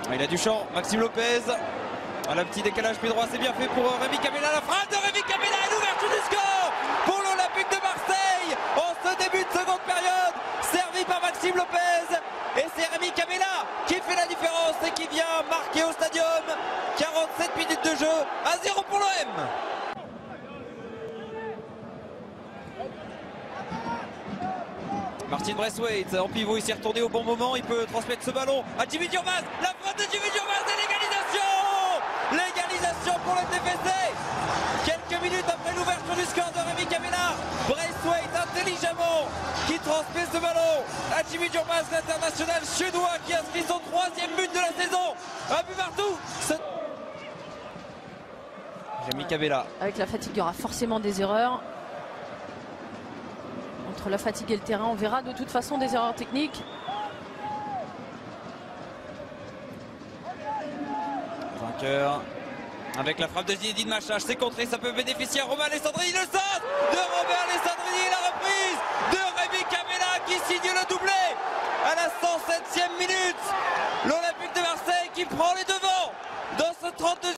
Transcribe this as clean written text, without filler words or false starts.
Il a du champ, Maxime Lopez. Un petit décalage pied droit, c'est bien fait pour Rémi Camela. La frappe de Rémi Camela et l'ouverture du score pour l'Olympique de Marseille en ce début de seconde période, servi par Maxime Lopez. Et c'est Rémi Camela qui fait la différence et qui vient marquer au stadium. 47 minutes de jeu, à 0 pour l'OM. Martin Braithwaite en pivot, il s'est retourné au bon moment, il peut transmettre ce ballon à Djiby Diourmaz. La frappe de Djiby Diourmaz et l'égalisation. L'égalisation pour le TFC. Quelques minutes après l'ouverture du score de Rémi Camela, Braithwaite intelligemment qui transmet ce ballon à Djiby Diourmaz, l'international suédois qui inscrit son 3e but de la saison. Un but partout. Rémi Camela. Avec la fatigue, il y aura forcément des erreurs. Entre la fatigue et le terrain, on verra de toute façon des erreurs techniques. Vainqueur avec la frappe de Zinedine Machache, c'est contré, ça peut bénéficier à Romain Alessandrini. Le centre de Romain Alessandrini, la reprise de Rémi Camela qui signe le doublé à la 107e minute. L'Olympique de Marseille qui prend les